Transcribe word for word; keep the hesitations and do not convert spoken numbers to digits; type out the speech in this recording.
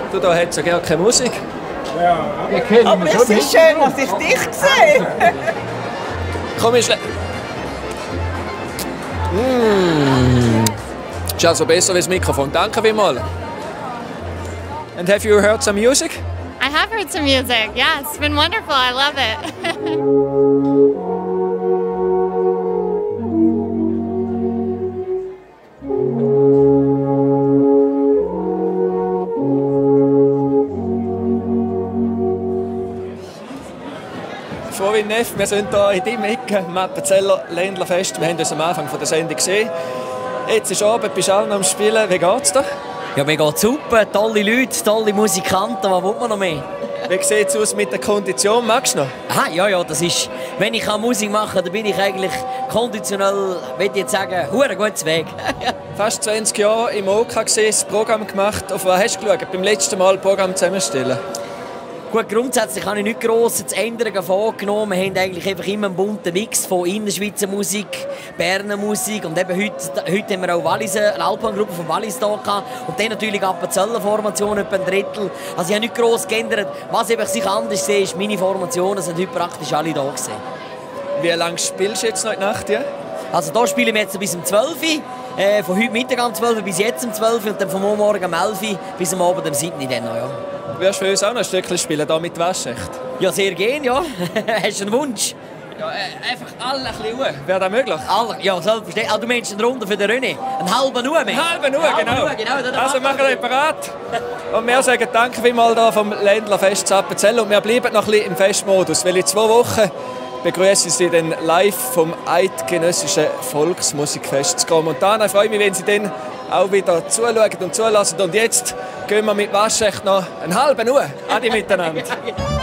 Du, da hat ja gar keine Musik. Ja, wir kennen Aber schon es nicht. ist schön, dass ich dich sehe. Komm, ich Mmh. Ist also besser als das Mikrofon. Danke vielmals. And have you heard some music? I have heard some music. Yeah, it's been wonderful. I love it. Frohin Neff, wir sind hier in deinem Ecke, im Appenzeller Ländlerfest. Wir haben uns am Anfang der Sendung gesehen. Jetzt ist Abend, bist du alle noch am Spielen. Wie geht's dir? Ja, mir geht's super. Tolle Leute, tolle Musikanten. Was will man noch mehr? Wie sieht es aus mit der Kondition? Magst du noch? Aha, ja, ja, das ist... Wenn ich Musik machen kann, dann bin ich eigentlich konditionell, würde ich jetzt sagen, hure gutes Weg. Fast zwanzig Jahre im O K gesehen, das Programm gemacht. Auf was hast du geschaut? Beim letzten Mal das Programm zusammenstellen? Gut, grundsätzlich habe ich nicht grosse Änderungen vorgenommen. Wir haben eigentlich einfach immer einen bunten Mix von Innerschweizer Musik, Berner Musik und eben heute, heute haben wir auch Wallis, eine Alpengruppe von Wallis da gehabt. Und dann natürlich Appenzeller Formation, etwa ein Drittel. Also ich habe nicht gross geändert. Was ich sich anders sehe, ist meine Formationen sind heute praktisch alle da gewesen. Wie lange spielst du jetzt noch in der Nacht? Ja? Also hier spielen wir jetzt bis um zwölf Uhr. Äh, von heute Mittag um zwölf Uhr bis jetzt um zwölf Uhr und dann von morgen um elf Uhr bis am Abend um sieben Uhr dann noch, ja. Wirst du für uns auch noch ein Stückchen spielen, hier mit Waschecht? Ja, sehr gerne, ja. Hast du einen Wunsch? Ja, äh, einfach alle ein bisschen Uhr. Wäre das möglich? Alle, ja, selbstverständlich. Ah, du meinst eine Runde für den René? Einen halben Uhr mehr? Einen halben Uhr, genau. Uhr, genau. Also machen wir parat. Und wir sagen danke vielmals hier vom Ländlerfest zu Appenzell. Und wir bleiben noch ein bisschen im Festmodus, weil in zwei Wochen begrüßen Sie dann live vom Eidgenössischen Volksmusikfest zu kommen. Und dann freue ich mich, wenn Sie dann auch wieder zuschauen und zulassen. Und jetzt gehen wir mit Waschecht noch einen halben Uhr. Adi miteinander.